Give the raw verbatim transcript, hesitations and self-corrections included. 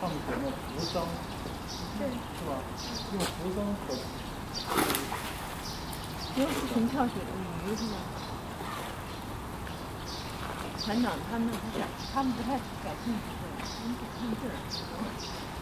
唱什么扶桑， 对， 是吧？用扶桑和有死神跳水的鱼是吗？船长他们不感，他们不太感兴趣，他们只看字儿。